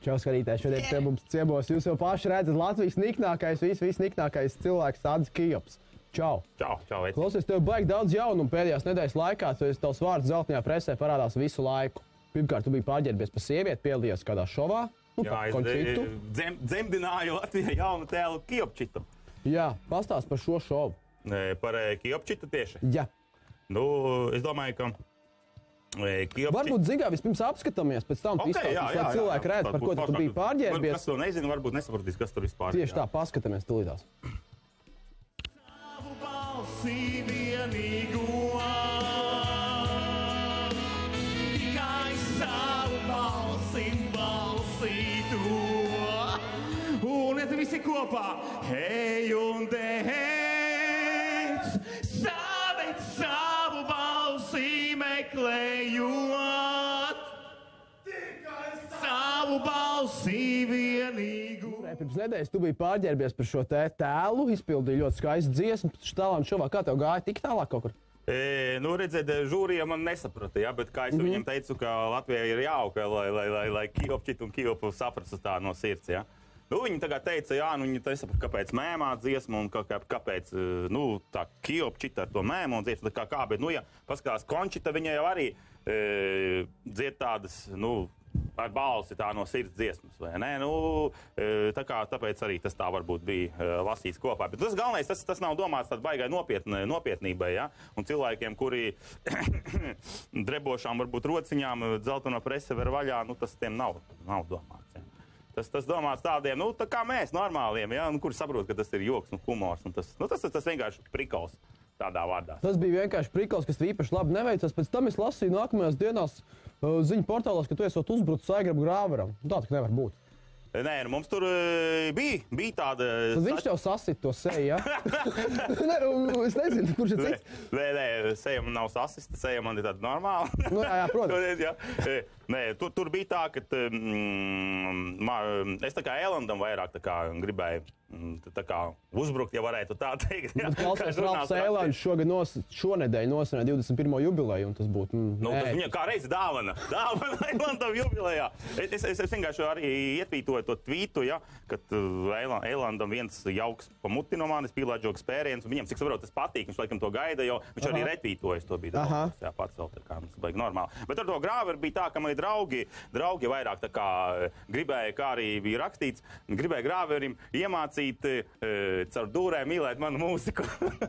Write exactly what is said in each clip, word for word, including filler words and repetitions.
Čau, skatītāji, šodien pie mums ciemos. Jūs jau paši redzat Latvijas niknākais, vis, vis niknākais cilvēks Adis Kijops. Čau. Čau, čau, veici. Klausies, tev baigi daudz jaunumu pēdējās nedēļas laikā, tu esi tavs vārds zeltainajā presē parādās visu laiku. Pirmkārt, tu biji pārģērbies par sievieti, piedalījies kādā šovā. Nu, Jā, es dzem, dzemdināju Latvijā jaunu tēlu Kijopčitu. Jā, pastāst par šo šovu. Par Kijopčitu tieši? Jā. Nu, es domāju, ka Kijopčit... Varbūt Zigā vispirms apskatāmies, pēc tam tu okay, izstāstīs, lai cilvēki redz, par ko tu biji pārģērbies. Kas to nezinu, varbūt nesapratīs, kas tur vispār. Tieši tā, paskatāmies tulītās. Savu balsi vienīgo, tikai savu balsi balsītu, un es visi kopā, hei un dēc, savet savu balsi meklējot, tikai savu balsi vienīgu. Pirms nedēļas tu biji pārģērbies par šo te tēlu, izpildīji ļoti skaistu dziesmu, tālāk šovā. Kā tev gāja? Tik tālāk kaut kur? E, nu, redziet, žūrija man nesaprata, ja, bet kā es mm -hmm. viņam teicu, ka Latvijai ir jauka, lai, lai, lai, lai Kijopčit un Kijopu saprastu tā no sirds, ja. Nu, viņi tagad teica, jā, nu, viņi nesaprata, kāpēc mēmā dziesmu un kā, kāpēc, nu, tā Kijopčita ar to mēmu un dziesmu, kā kā, bet, nu, ja paskatās Končita, viņa jau arī e, dzied tādas, nu, ar balsi tā no sirds dziesmas, vai ne? Nu, tā kā, tāpēc arī tas tā varbūt bija lasīts kopā. Bet tas galvenais, tas, tas nav domāts tāda baigai nopietni, nopietnībai, ja? Un cilvēkiem, kuri drebošām varbūt rociņām dzelteno prese ver vaļā, nu, tas tiem nav, nav domāts, ja? Tas, tas domāts tādiem, nu, tā kā mēs, normāliem, ja? Un kuri saprot, ka tas ir joks un humors. Un tas, nu, tas, tas, tas vienkārši prikals tādā vārdā. Tas bija vienkārši prikals, kas īpaši labi neveicas. Pēc tam es lasīju nākamajās dienās uh, ziņu portālos, ka tu esot uzbrucis Aigraba Grāveram. Tā tā nevar būt. Nē, nu mums tur uh, bija, bija tāda... Tad viņš tev sasit to seju, ja? Nē, es nezinu, kurš ir cits. Nē, nē, seja man nav sasista, seja man ir tāda normāla. Nu, jā, jā, protams. jā. Nē, tur, tur bija tā, ka mm, mā, es tā kā Elandam vairāk tā kā gribēju tā kā uzbrukt, ja varētu tā teikt. Jā. Bet klausies, Ralfs Elands šogad nos, šonedēļ nosvinēja divdesmit pirmo jubileju, un tas būtu... Mm, nu, tas viņa kā reiz dāvana. Dāvana Elandam jubilejā. Es, es, es vienkārši arī ietvītoju to tvītu, ja, kad uh, Elandam viens jauks pamuti no manis, pīlāģoks pēriens, un viņam, cik saprotu, tas patīk, viņš laikam to gaida, jo viņš arī retvītojas, to bija daudz. Jā, pats vēl tā kā mums baigi normāli. Bet ar to Grāveru bija tā, ka mani draugi, draugi vairāk tā kā gribēja, kā arī bija rakstīts, gribēja Grāverim iemācīt e, caur dūrēm mīlēt manu mūziku.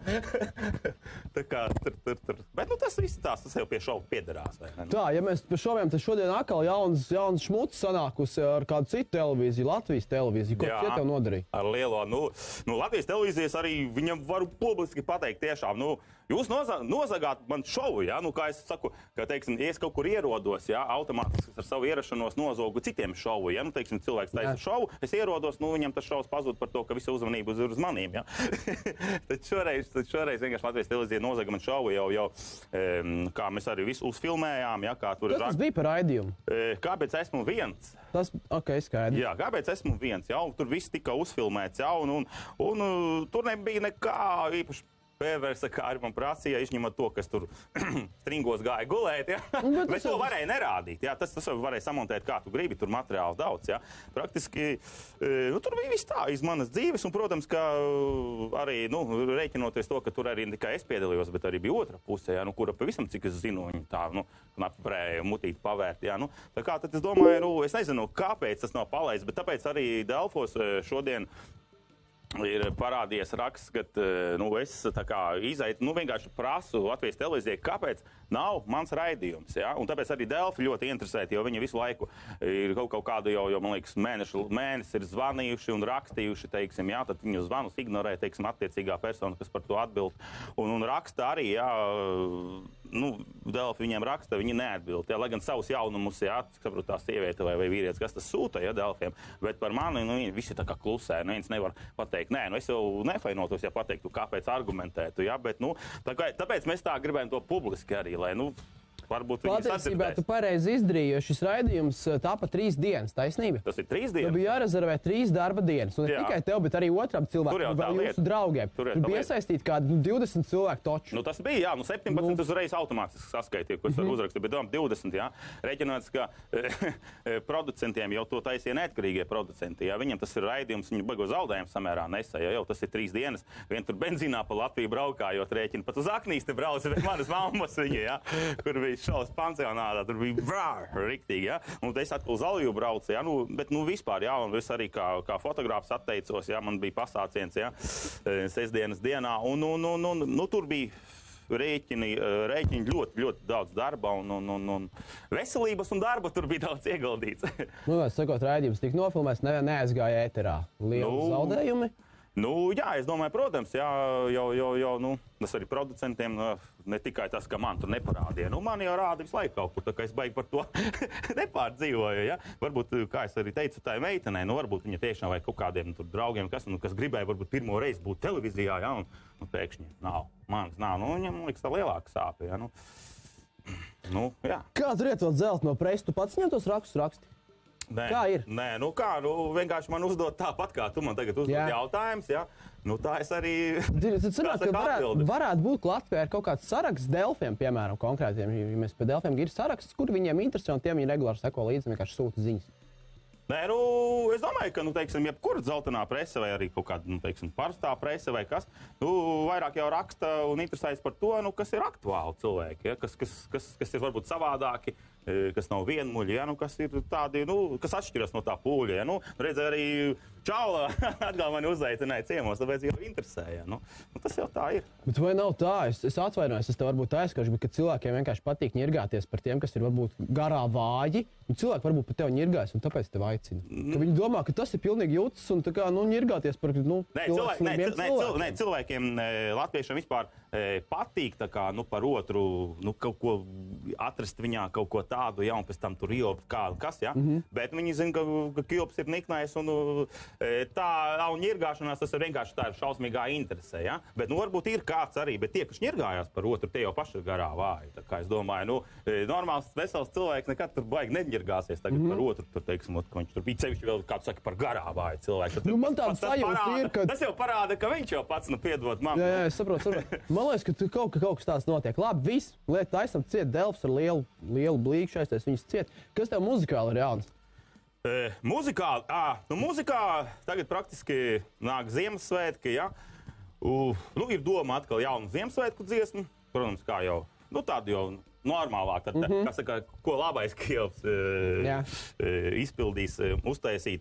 Tā kā tur, tur, tur. Bet, nu, tas viss tās, tas jau pie šovu piederās, vai ne? Tā, ja mēs pie šoviem, tad šodien atkal jauns, jauns šmuts sanākusi ar kādu citu televīziju, Latvijas televīziju. Ko tie tev nodarīja? Ar lielo, nu, nu Latvijas televīzijas arī viņam varu publiski pateikt tiešām, nu, jūs noza, nozagāt man šovu, ja? Nu, kā es saku, ka, teiksim, ja es kaut kur ierodos, ja, automātiski ar savu ierašanos nozogu citiem šovu, ja, nu, teiksim, cilvēks taisa šovu, es ierodos, nu, viņam tas šovs pazūd par to, ka visa uzmanība ir uz manīm, ja. tad, šoreiz, tad šoreiz vienkārši Latvijas televīzija nozaga man šovu jau, jau, um, kā mēs arī visu uzfilmējām, ja, kā tur... Kas tas bija par raidījumu? E, kāpēc esmu viens? Tas, ok, skaidrs. Jā, kāpēc esmu viens, jau, tur viss tika uzfilmēts, jau, un, un, un, un tur nebija nekā īpaši pērversa, kā arī man prasīja, izņemot to, kas tur stringos gāja gulēt, ja? Bet, Bet to varēja nerādīt, jā, tas, tas varēja samontēt, kā tu gribi, tur materiāls daudz, jā. Praktiski, nu, tur bija viss tā iz manas dzīves, un, protams, ka arī, nu, rēķinoties to, ka tur arī ne tikai es piedalījos, bet arī bija otra puse, jā, nu, kura pavisam, cik es zinu, viņi tā, nu, varēja mutīt pavērt, jā, nu, tā kā tad es domāju, nu, es nezinu, kāpēc tas nav palaists, bet tāpēc arī Delfos šodien ir parādījies raksts, ka nu, es tā kā izaitu, nu vienkārši prasu Latvijas televīzijai, kāpēc nav mans raidījums. Ja? Un tāpēc arī Delfi ļoti interesēti, jo viņi visu laiku ir kaut, kaut kādu jau, jau, man liekas, mēnešu, mēnesi ir zvanījuši un rakstījuši, teiksim, jā, tad viņu zvanus ignorē, teiksim, attiecīgā persona, kas par to atbild. Un, un raksta arī, jā, nu, Delfi viņiem raksta, viņi neatbild. Ja? Lai gan savus jaunumus, jā, saprot, tā sieviete vai, vai vīrietis, kas tas sūta, ja, Delfiem, bet par mani, nu, visi tā kā klusē, nu, viens nevar pateikt, nē, nu, es jau nefainotos, ja pateiktu, kāpēc argumentētu, ja, bet, nu, tā kā, tāpēc mēs tā gribējam to publiski arī, lai, nu, varbūt viņi Patiesībā tu sadzirdēs. pareizi izdarīji, jo šis raidījums tāpa trīs dienas, taisnība. Tas ir trīs Tev dienas. bija jārezervē trīs darba dienas. Un ne Jā. tikai tev, bet arī otram Tur jau cilvēkam, tā vēl lieta. jūsu draugiem. Tur jau Tur tā bija lieta. iesaistīti kādi nu, divdesmit cilvēku toču. Nu, tas bija, jā, nu septiņpadsmit nu. Uzreiz automātiski saskaitīja, ko es varu uzrakstīt, bet domāju divdesmit, jā. Rēķināts, ka producentiem jau to taisīja neatkarīgie producenti, jā. Viņam tas ir raidījums, viņi baigo zaudējumu samērā nesēja, jau tas ir trīs dienas. Vien tur benzīnā pa Latviju braukājot rēķinu, pat uz Aknīs te brauca, bet manas mammas viņa, jā, kur bija šaus pansionātā, tur bija vrā, riktīgi, jā. Un es atkal uz Alju braucu, jā, nu, bet, nu, vispār, jā, un es arī kā, kā fotogrāfs atteicos, jā, man bija pasāciens, jā, sestdienas dienā, un, un, un, un, nu, tur bija rēķini, rēķini ļoti, ļoti daudz darba un, un, un, un veselības un darba tur bija daudz ieguldīts. Nu, mēs sakot, raidījums tika nofilmēts, ne, neaizgāja ēterā. Lieli Nu, zaudējumi. Nu, jā, es domāju, protams, jā, jau, jau, jau, nu, tas arī producentiem, ne tikai tas, ka man tur neparādīja. Nu, man jau rāda visu laiku kaut kur, tā kā es baigi par to nepārdzīvoju, jā. Varbūt, kā es arī teicu, tā ir meitenei, nu, varbūt viņa tiešām vai kaut kādiem tur draugiem, kas, nu, kas gribēja varbūt pirmo reizi būt televīzijā, jā, un, nu, pēkšņi nav, manis nav, nu, viņam liekas tā lielāka sāpe, jā, nu. Nu, jā. Kā tur iet vēl dzelt no preses? Tu pats ņem tos rakstus raksti? Nē, Kā ir? Nē, nu kā, nu vienkārši man uzdot tāpat, kā tu man tagad uzdod Jā. jautājums, jā. Nu tā es arī, Tad sanāk, kā ka saka, varētu, atbildi. varētu būt, ka Latvijā ir kaut kāds saraksts Delfiem, piemēram, konkrētiem. Ja mēs pie Delfiem ir saraksts, kur viņiem interesē, un tiem viņi regulāri seko līdzi, vienkārši sūta ziņas. Nē, nu, es domāju, ka, nu, teiksim, jebkura dzeltenā prese vai arī kaut kāda, nu, teiksim, parastā prese vai kas, nu, vairāk jau raksta un interesējas par to, nu, kas ir aktuāli cilvēki, ja? kas, kas, kas, kas ir varbūt savādāki, e, kas nav vienmuļi, ja? Nu, kas ir tādi, nu, kas atšķiras no tā pūļa, ja? Nu, redz, arī Čaula atkal mani uzaicināja ciemos, tāpēc jau interesēja, nu, nu, tas jau tā ir. Bet vai nav tā? Es, es atvainojos, es te varbūt aizskaršu, bet ka cilvēkiem vienkārši patīk ņirgāties par tiem, kas ir varbūt garā vāji, un cilvēki varbūt par tevi ņirgājas, un tāpēc tev aicina. Ka viņi domā, ka tas ir pilnīgi jūtas, un tā kā, nu, ņirgāties par, nu, Nē, cilvēki, nē, cil- nē, cil- nē, cilvēkiem, e, latviešiem vispār e, patīk tā kā, nu, par otru, nu, kaut ko atrast viņā, kaut ko tādu, ja, un pēc tam tur ieopt kā, kas, ja? Mm -hmm. Bet viņi zina, ka, ka Kjopis ir niknājs, un e, tā nav ņirgāšanās, tas ir vienkārši tā ir šausmīgā interese, ja? Bet, nu, varbūt ir kāds arī, bet tie, kas ņirgājās par otru, tie jau paši ir garā vāji. Tā kā es domāju, nu, e, normāls, vesels cilvēks nekad tur baigi neņirgāsies tagad mm -hmm. par otru, tur, teiksim, ka viņš tur bija sevišķi vēl, kāds saka, par garā vāju cilvēku. Nu, man tāda Tas- tas sajūta parāda- ir, ka- Tas jau parāda, ka viņš jau pats, nu, piedod man. Jā, jā, es saprotu, saprotu. Man liekas, ka tu kaut, ka kaut kas tāds notiek. Labi, viss, lieta taisam ciet, Delfs ar lielu, lielu blīku šaisties, viņas ciet. Kas tev muzikāli ir jauns? E, muzikāli, ā, nu muzikā tagad praktiski nāk Ziemassvētki, ja? U, nu, ir doma atkal jaunu Ziemassvētku dziesmu, protams, kā jau, nu, tādu jau normālāk, tad, mm -hmm. kā saka, ko labais Kjopis e, Jā. e, izpildīs, e, uztaisīt.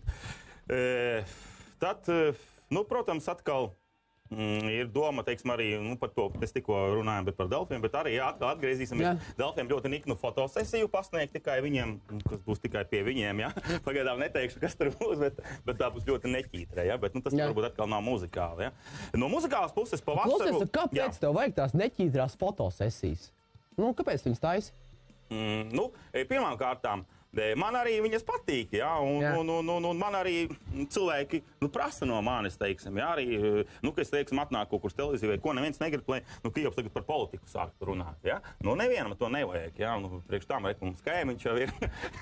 E, tad, e, nu, protams, atkal mm, ir doma, teiksim, arī nu, par to, mēs tikko runājam bet par Delfiem, bet arī jā, atkal atgriezīsimies. Jā. Delfiem ļoti niknu fotosesiju pasniegt tikai viņiem, kas būs tikai pie viņiem, ja? Pagaidām neteikšu, kas tur būs, bet, bet tā būs ļoti neķītre, ja? Bet nu, tas Jā. varbūt atkal nav muzikāli, ja? No muzikālas puses pa Klausies, vasaru... tad kāpēc tev vajag tās neķītrās fotosesijas? Nu, kāpēc viņas taisa? Mm, nu, e, pirmām kārtām, e, man arī viņas patīk, ja, un, Jā. un, un, un, un man arī cilvēki nu, prasa no manis, teiksim, ja, arī, e, nu, ka es, teiksim, atnāku kaut kur uz televīziju, vai ko neviens negrib, lai, nu, Kjopis tagad par politiku sāktu runāt, ja. Nu, nevienam to nevajag, ja, nu, priekš tām reklāmas kaimiņš jau ir.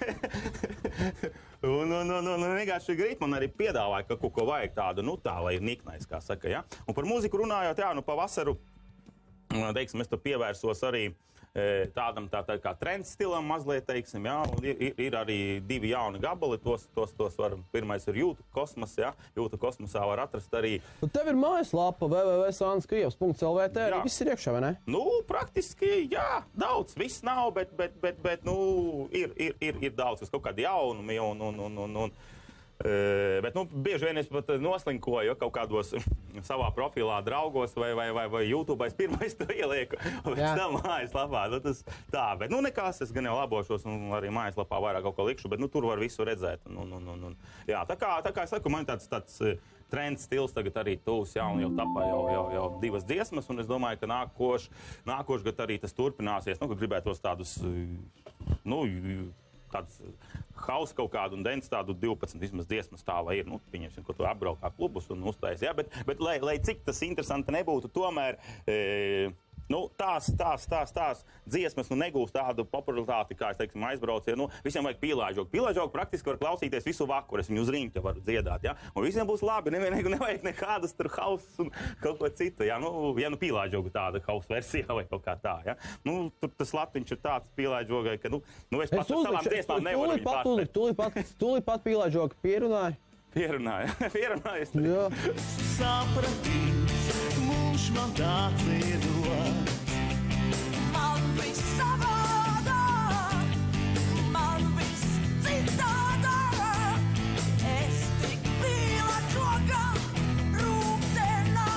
un, un, un, un, un vienkārši grib man arī piedāvāja, ka kaut ko vajag tādu, nu, tā, lai ir niknais, kā saka, ja. Un par mūziku runājot, jā, nu, pa vasaru, teiksim, es tur pievērsos arī e, tādam tā, tā kā trends stilam mazliet, teiksim, jā, un ir, ir, ir arī divi jauni gabali, tos, tos, tos var, pirmais ir Jūtu kosmos, jā, Jūtu kosmosā var atrast arī, Nu, tev ir mājaslapa w w w punkt sanskrievs punkt l v t, Jā. arī viss ir iekšā, vai ne? nu, praktiski, jā, daudz, viss nav, bet, bet, bet, bet nu, ir, ir, ir, ir daudz, kas kaut kādi jaunumi un, un, un, un, un Uh, bet, nu, bieži vien es pat noslinkoju kaut kādos savā profilā draugos vai, vai, vai, vai YouTube. Es pirmais to ielieku, un pēc tam mājaslapā. Nu, tas tā, bet, nu, nekas, es gan jau labošos, un arī mājaslapā vairāk kaut ko likšu, bet, nu, tur var visu redzēt. Un, un, un, un, jā, tā kā, tā kā es saku, man tāds, tāds trends stils tagad arī tūs, jā, un jau tapā jau, jau, jau divas dziesmas, un es domāju, ka nākoš, nākoš gad arī tas turpināsies, nu, ka gribētos tādus, nu, tāds hausa kaut kādu un dens tādu divpadsmit vismaz dziesmas tā, lai ir, nu, pieņemsim, ko tu apbraukā klubus un uztais, jā, bet, bet lai, lai cik tas interesanti nebūtu, tomēr, e, Nu, tās, tās, tās, tās dziesmas nu, negūst tādu popularitāti, kā es teiksim, aizbraucu. Nu, visiem vajag pīlāžogu. Pīlāžogu praktiski var klausīties visu vakaru. Es viņu uz rīņķa varu dziedāt. Ja? Un visiem būs labi. Nevienīgi nevajag nekādas tur hauss un kaut ko citu. Ja, nu, ja nu pīlāžogu tāda hauss versija vai kaut kā tā. Ja? Nu, tur tas latiņš ir tāds pīlāžogai, ka nu, nu es pats ar savām dziesmām nevaru viņu pārspēt. Tūlīt pat, tūlīt pat pīlāžogu pierunāju. Pierunāju. Pierunāju. Jā. Sapratīts, mūž man tāds iedots. Man viss savādāk, man viss citādāk. Es tik pīlāžoga rūktenā.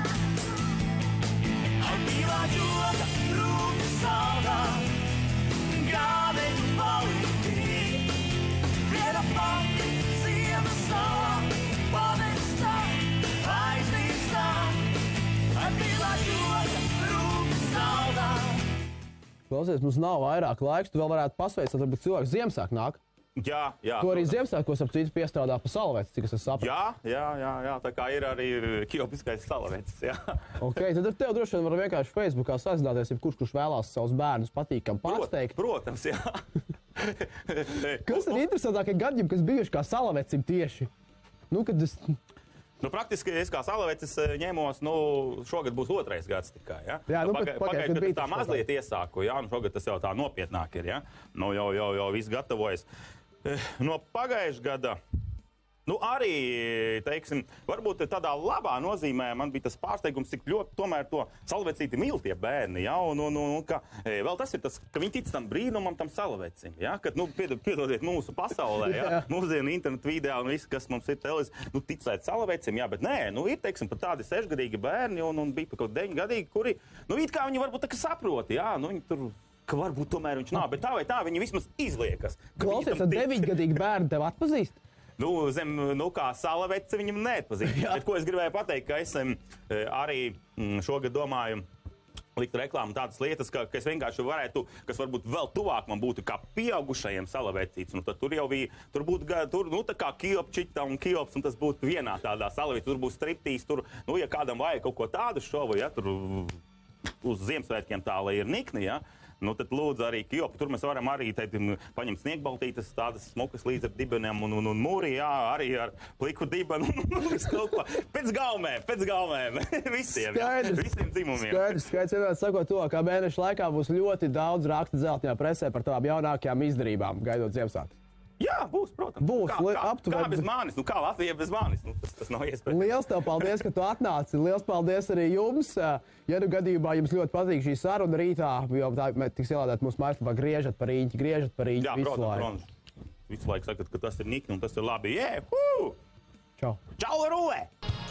Ai pīlāžoga rūka saldā, gādeņu palīdī. Viena pati ziemas salā, pavestā, aiznīstā. Ai pīlāžoga rūka saldā. Klausies, mums nav vairāk laiks, tu vēl varētu pasveikt, tad varbūt cilvēks Ziemassvētku nāk. Jā, jā. Tu arī Ziemassvētkos ap citu piestrādā pa Salavēci, cik es esmu sapratis. Jā, jā, jā, jā, tā kā ir arī kiopiskais Salavēcis, jā. Ok, tad ar tevi droši vien var vienkārši Facebookā sazināties, ja kurš, kurš vēlās savus bērnus patīkam pārsteigt. Protams, jā. Kas ir interesantākie gadījumi, kas bijuši kā Salavecim tieši? Nu, kad es... Nu, praktiski es kā Salavecis ņēmos, nu, šogad būs otrais gads tikai, ja? Jā, nu, Paga- bet pagājuši pagājuši gadu gadu bija tā tas mazliet iesāku, jā, un šogad tas jau tā nopietnāk ir, ja? Nu, jau, jau, jau viss gatavojas. Eh, No pagājušā gada, nu, arī, teiksim, varbūt tādā labā nozīmē man bija tas pārsteigums, cik ļoti tomēr to Salavecīti mīl tie bērni, ja? Un, un, un, un ka, eh, vēl tas ir tas, ka viņi tic tam brīnumam, tam Salavecim, ja? Kad, nu, pied- piedodiet mūsu pasaulē, ja? Jā. Mūsdienu internetu video un viss, kas mums ir televīzija, nu, ticēt Salavecim, jā, bet nē, nu, ir, teiksim, pat tādi sešgadīgi bērni un, un bija pat kaut deviņgadīgi, kuri, nu, it kā viņi varbūt tā kā saprot, jā, nu, viņi tur, ka varbūt tomēr viņš nav, bet tā vai tā, viņi vismaz izliekas. ka viņi Klausies, tam tad tic. deviņgadīgi bērni tev atpazīst? Nu, zem, nu, kā Salaveci viņam neatpazīst. Jā. Bet ko es gribēju pateikt, ka es em, eh, arī mm, šogad domāju likt reklāmu tādas lietas, ka, ka es vienkārši varētu, kas varbūt vēl tuvāk man būtu kā pieaugušajiem Salavecīts. Nu, tad tur jau bija, tur būtu, ga- tur, nu, tā kā Kiopčita un Kiops, un tas būtu vienā tādā Salavecī. Tur būs striptīs, tur, nu, ja kādam vajag kaut ko tādu šovu, ja, tur uz Ziemassvētkiem tā, lai ir nikni, ja. Nu, tad lūdzu arī Kiopu. Tur mēs varam arī teikt, paņemt sniegbaltītes, tādas smukas līdz ar dibeniem un, un, un mūri, jā, arī ar pliku dibenu. Kaut ko. Pēc gaumēm, pēc gaumēm. Visiem, jā. Skaidrs. Visiem dzimumiem. Skaidrs, skaidrs. Vienmēr sakot to, ka mēneša laikā būs ļoti daudz raksta dzeltņā presē par tavām jaunākajām izdarībām, gaidot Ziemassvētkus. Jā, būs, protams. Būs, Kā, li- kā, aptuveni- kā bez manis? Nu, kā Latvija bez manis? Nu, tas, tas nav iespējams. Liels tev paldies, ka tu atnāci. Liels paldies arī jums. Ja nu gadījumā jums ļoti patīk šī saruna rītā, jo tā tiks ielādēt mūsu mājaslapā, griežat par rīņķi, griežat par rīņķi Jā, visu protams, laiku. protams. Visu laiku sakat, ka tas ir nikni un tas ir labi. Jē, hū! Čau. Čau, Rūvē!